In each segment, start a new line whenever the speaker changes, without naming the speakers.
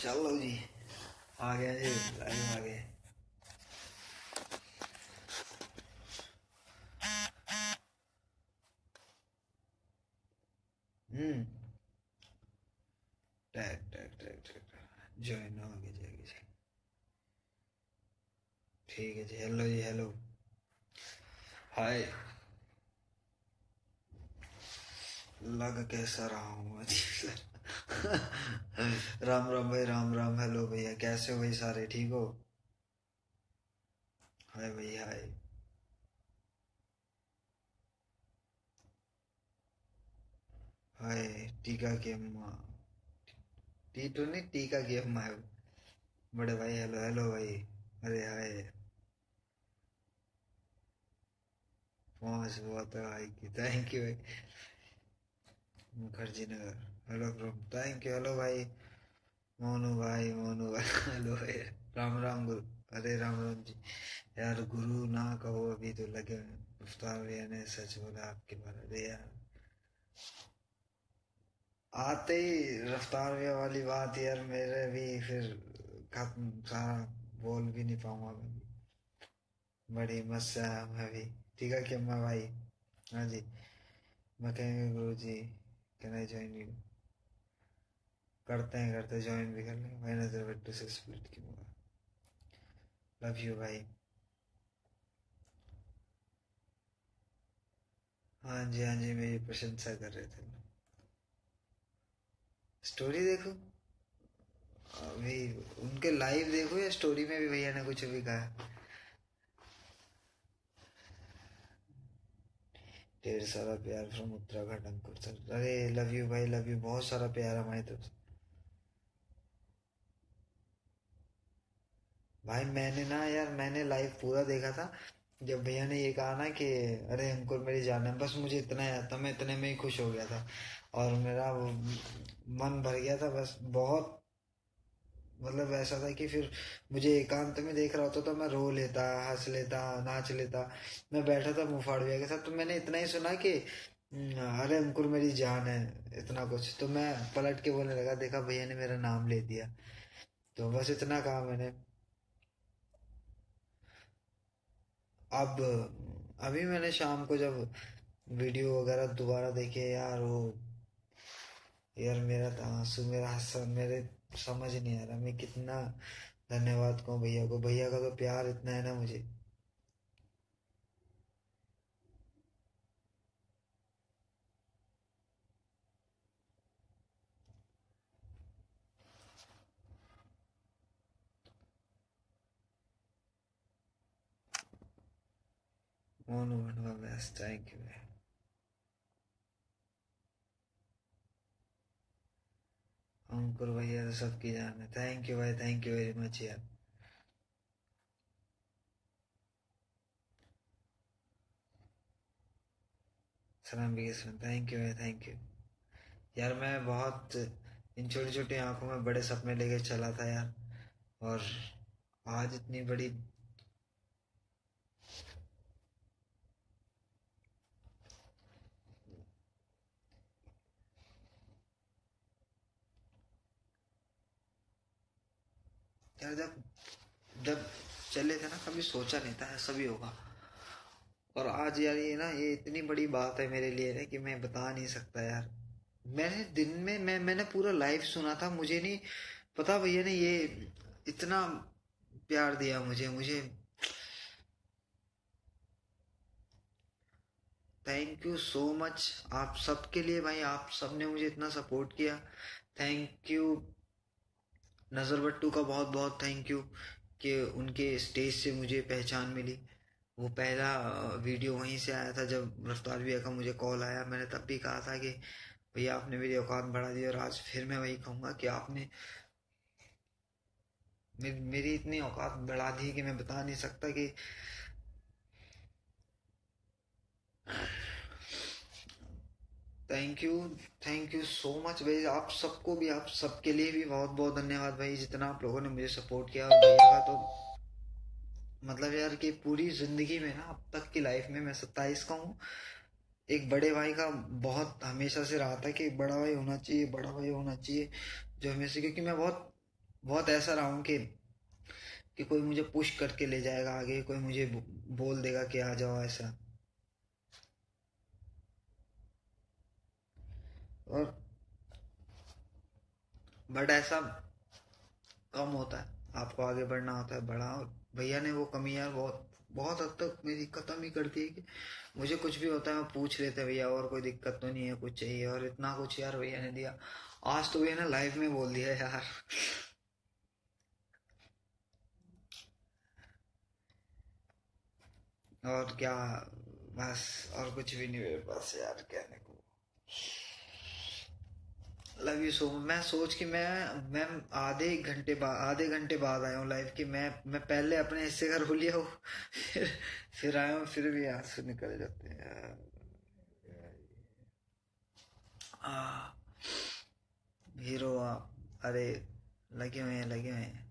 चलो जी, आ गया जी, लाइव आ गए। हम्म tag tag tag tag join हो गया जी। ठीक है जी, हेलो जी, हेलो, हाय। लग कैसा रहा हूँ अजीब सा। राम राम भाई, राम राम। हेलो भैया, कैसे हो भाई? सारे ठीक हो? हाय भाई, हाय। हाय। टीका की अम्मा, टीटू नहीं, टीका की अम्मा है वो। बड़े भाई, हेलो हेलो भाई। अरे हाय। पहुंच हुआ तो भाई की थैंक यू भाई। Mukherjee Nagar, hello bro, thank you. Hello भाई मोनू भाई, मोनू भाई। हेलो भाई, राम राम गुरु। अरे राम राम जी। यार गुरु ना कहो, अभी तो लगे हैं। रफ्तार भैया ने सच बोला आपके बारे में यार। आते ही रफ्तार भैया वाली बात यार, मेरे भी फिर खत्म सारा। बोल भी नहीं पाऊंगा मैं भी। बड़ी मस्त से आया मैं भी। ठीक है कि अम्मा भाई। हाँ जी। मैं कहेंगे गुरु जी, कैन आई ज्वाइन यू? करते ज्वाइन भी कर लेंगे भाई। नजर बिट्टू से स्प्लिट की होगा। लव यू भाई। हाँ जी, हाँ जी, मेरी प्रशंसा कर रहे थे। स्टोरी देखो अभी, उनके लाइव देखो या स्टोरी में भी भैया ने कुछ भी कहा? ढेर सारा प्यार फ्रॉम उत्तराखंड अंकुर सर। अरे लव यू भाई, लव यू, बहुत सारा प्यार हमारी तरफ से। भाई मैंने ना यार, मैंने लाइव पूरा देखा था। जब भैया ने ये कहा ना कि अरे अंकुर मेरी जान है, बस मुझे इतना याद था, मैं इतने में ही खुश हो गया था। और मेरा वो मन भर गया था बस, बहुत। मतलब ऐसा था कि फिर मुझे एकांत में देख रहा होता तो मैं रो लेता, हंस लेता, नाच लेता। मैं बैठा था मुंह फाड़ भैया के साथ, तो मैंने इतना ही सुना कि अरे अंकुर मेरी जान है, इतना कुछ। तो मैं पलट के बोलने लगा, देखा भैया ने मेरा नाम ले दिया। तो बस इतना कहा मैंने। अब अभी मैंने शाम को जब वीडियो वगैरह दोबारा देखे यार, वो यार मेरा तो आंसू, मेरा हंसा, मेरे समझ नहीं आ रहा मैं कितना धन्यवाद कहूँ भैया को। भैया का तो प्यार इतना है ना मुझे। मोनू भनवा बेस्ट, थैंक यू। अंकुर भैया तो सबकी जान है। थैंक यू भाई, थैंक यू वेरी मच यार। सलाम भी किस्मत, थैंक यू भाई, थैंक यू। यार मैं बहुत इन छोटी छोटी आंखों में बड़े सपने लेके चला था यार। और आज इतनी बड़ी। यार जब जब चले थे ना, कभी सोचा नहीं था ऐसा भी होगा। और आज यार ये ना, ये इतनी बड़ी बात है मेरे लिए ना कि मैं बता नहीं सकता यार। मैंने दिन में मैंने पूरा लाइव सुना था, मुझे नहीं पता भैया ने ये इतना प्यार दिया मुझे मुझे। थैंक यू सो मच आप सबके लिए भाई, आप सब ने मुझे इतना सपोर्ट किया। थैंक यू नज़र बट्टू का, बहुत बहुत थैंक यू कि उनके स्टेज से मुझे पहचान मिली। वो पहला वीडियो वहीं से आया था जब रफ्तार भैया का मुझे कॉल आया। मैंने तब भी कहा था कि भैया आपने मेरी औकात बढ़ा दी, और आज फिर मैं वही कहूँगा कि आपने मेरी इतनी औकात बढ़ा दी कि मैं बता नहीं सकता कि। Thank you, thank you so much भाई। आप सबको भी, आप सबके लिए भी बहुत बहुत धन्यवाद भाई, जितना आप लोगों ने मुझे सपोर्ट किया। और भैया का तो मतलब यार कि पूरी जिंदगी में ना, अब तक की लाइफ में, मैं 27 का हूँ, एक बड़े भाई का बहुत हमेशा से रहा था कि एक बड़ा भाई होना चाहिए, बड़ा भाई होना चाहिए। जो हमेशा, क्योंकि मैं बहुत बहुत ऐसा रहा हूँ कि कोई मुझे पुश करके ले जाएगा आगे, कोई मुझे बोल देगा कि आ जाओ ऐसा। और बट ऐसा कम होता है, आपको आगे बढ़ना होता है बड़ा। और भैया ने वो कमी यार बहुत बहुत हद तक मेरी खत्म ही कर दी है कि मुझे कुछ भी होता है मैं पूछ लेते भैया और कोई दिक्कत तो नहीं है, कुछ चाहिए, और इतना कुछ यार भैया ने दिया। आज तो भैया ने लाइफ में बोल दिया यार। और क्या, बस और कुछ भी नहीं मेरे पास यार कहने को। लव यू सो, मैं सोच कि मैं आधे घंटे बाद आया हूँ लाइव कि मैं पहले अपने हिस्से का रो लिया हूँ। फिर फिर आया हूँ, फिर भी आंसू निकल जाते हैं यार। आ, हीरो आप, अरे लगे हुए हैं लगे हुए हैं।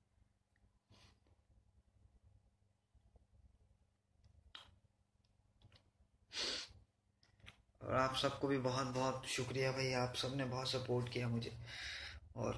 और आप सबको भी बहुत बहुत शुक्रिया भाई, आप सबने बहुत सपोर्ट किया मुझे। और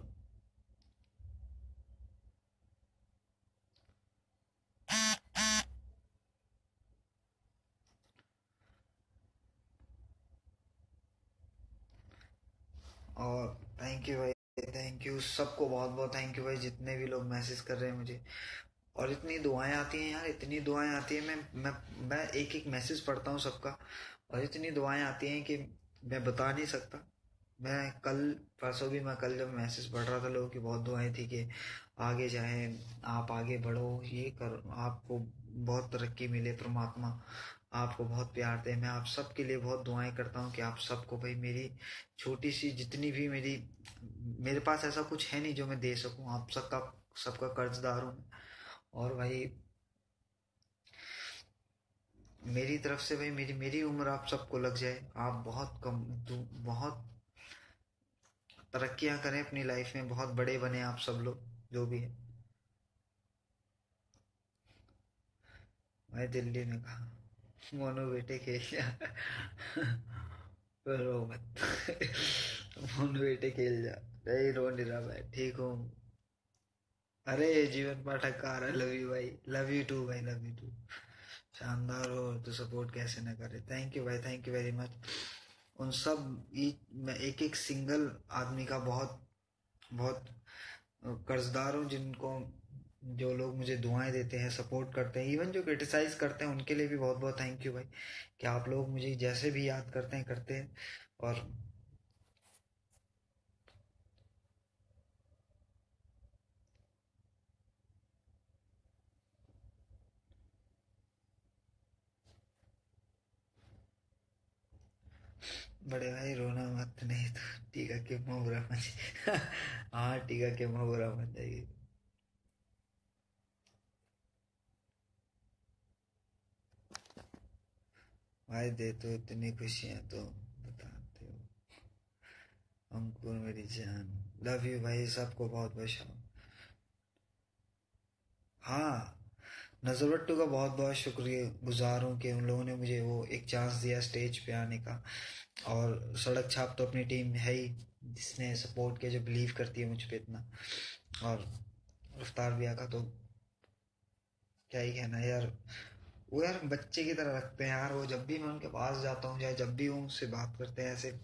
और थैंक यू भाई, थैंक यू सबको, बहुत बहुत थैंक यू भाई, जितने भी लोग मैसेज कर रहे हैं मुझे। और इतनी दुआएं आती हैं यार, इतनी दुआएं आती हैं, मैं एक एक मैसेज पढ़ता हूँ सबका। और इतनी दुआएं आती हैं कि मैं बता नहीं सकता। मैं कल परसों भी, मैं कल जब मैसेज पढ़ रहा था लोगों की बहुत दुआएं थी कि आगे जाएं, आप आगे बढ़ो, ये कर, आपको बहुत तरक्की मिले, परमात्मा आपको बहुत प्यार दे। मैं आप सबके लिए बहुत दुआएं करता हूँ कि आप सबको भाई, मेरी छोटी सी जितनी भी मेरे पास ऐसा कुछ है नहीं जो मैं दे सकूं, आप सबका सबका कर्जदार हूँ। और भाई मेरी तरफ से भाई, मेरी मेरी उम्र आप सबको लग जाए, आप बहुत कम बहुत तरक्कियां करें अपनी लाइफ में, बहुत बड़े बने आप सब लोग जो भी है। मैं दिल्ली में कहा, मोनू बेटे खेल जा। रो मत। मोनू बेटे खेल जा। नहीं रो नहीं रहा, मैं ठीक हूँ। अरे जीवन पाठक का आ रहा है, लव यू भाई, लव यू टू भाई, लव यू टू। शानदार हो तो सपोर्ट कैसे ना करे, थैंक यू भाई, थैंक यू वेरी मच। उन सब मैं एक एक सिंगल आदमी का बहुत बहुत कर्जदार हूँ, जिनको जो लोग मुझे दुआएं देते हैं, सपोर्ट करते हैं, इवन जो क्रिटिसाइज करते हैं उनके लिए भी बहुत बहुत थैंक यू भाई, कि आप लोग मुझे जैसे भी याद करते हैं करते हैं। और बड़े भाई रोना मत, नहीं तो टीका के मुंह बुरा मन। हाँ टीका के मुंह बुरा मन जाएगी। भाई दे तो इतनी खुशियां तो बताते हो। अंकुर मेरी जान, लव यू भाई, सबको बहुत बहुत हाँ, नज़रबट्टू का बहुत बहुत शुक्रिया गुजार हूँ कि उन लोगों ने मुझे वो एक चांस दिया स्टेज पे आने का। और सड़क छाप तो अपनी टीम है ही, जिसने सपोर्ट किया, जो बिलीव करती है मुझ पे इतना। और रफ्तार भैया का तो क्या ही कहना है यार। वो यार बच्चे की तरह रखते हैं यार, वो जब भी मैं उनके पास जाता हूँ, चाहे जब भी वो मुझसे बात करते हैं ऐसे,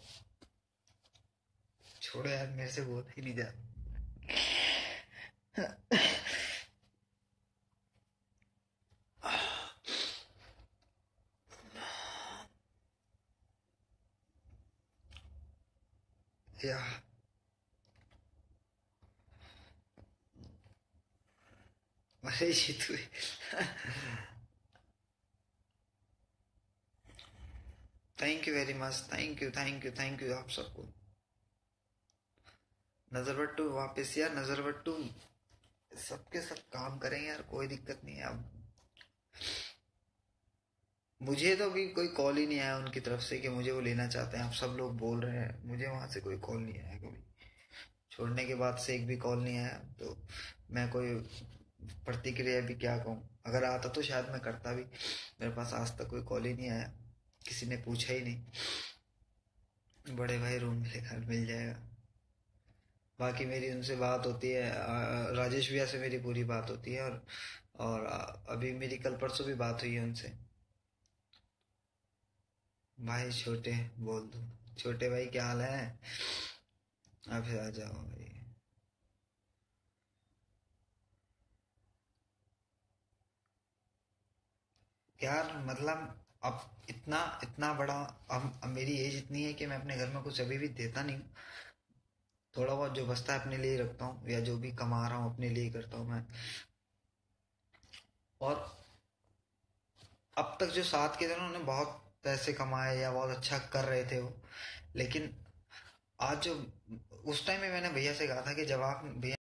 छोड़ो यार मेरे से बोल ही नहीं जाता। या अरे ये तो thank you very much, thank you thank you thank you आप सबको। नजरबट्टू वापस यार, नजरबट्टू सबके सब काम करें यार, कोई दिक्कत नहीं है अब। मुझे तो अभी कोई कॉल ही नहीं आया उनकी तरफ से कि मुझे वो लेना चाहते हैं, आप सब लोग बोल रहे हैं, मुझे वहां से कोई कॉल नहीं आया कभी। छोड़ने के बाद से एक भी कॉल नहीं आया, तो मैं कोई प्रतिक्रिया भी क्या कहूँ, अगर आता तो शायद मैं करता भी। मेरे पास आज तक कोई कॉल ही नहीं आया, किसी ने पूछा ही नहीं। बड़े भाई रूम मिलेगा, मिल जाएगा। बाकी मेरी उनसे बात होती है, राजेश भैया से मेरी पूरी बात होती है। और अभी मेरी कल परसों भी बात हुई है उनसे। भाई छोटे, बोल दो, छोटे भाई क्या हाल है? आप आ जाओ भाई। यार मतलब अब इतना इतना बड़ा, अब मेरी एज इतनी है कि मैं अपने घर में कुछ अभी भी देता नहीं हूँ। थोड़ा बहुत जो बचता है अपने लिए ही रखता हूँ, या जो भी कमा रहा हूँ अपने लिए ही करता हूँ मैं। और अब तक जो साथ के थे ना, उन्होंने बहुत पैसे कमाए या बहुत अच्छा कर रहे थे वो। लेकिन आज जो, उस टाइम में मैंने भैया से कहा था कि जब आप भैया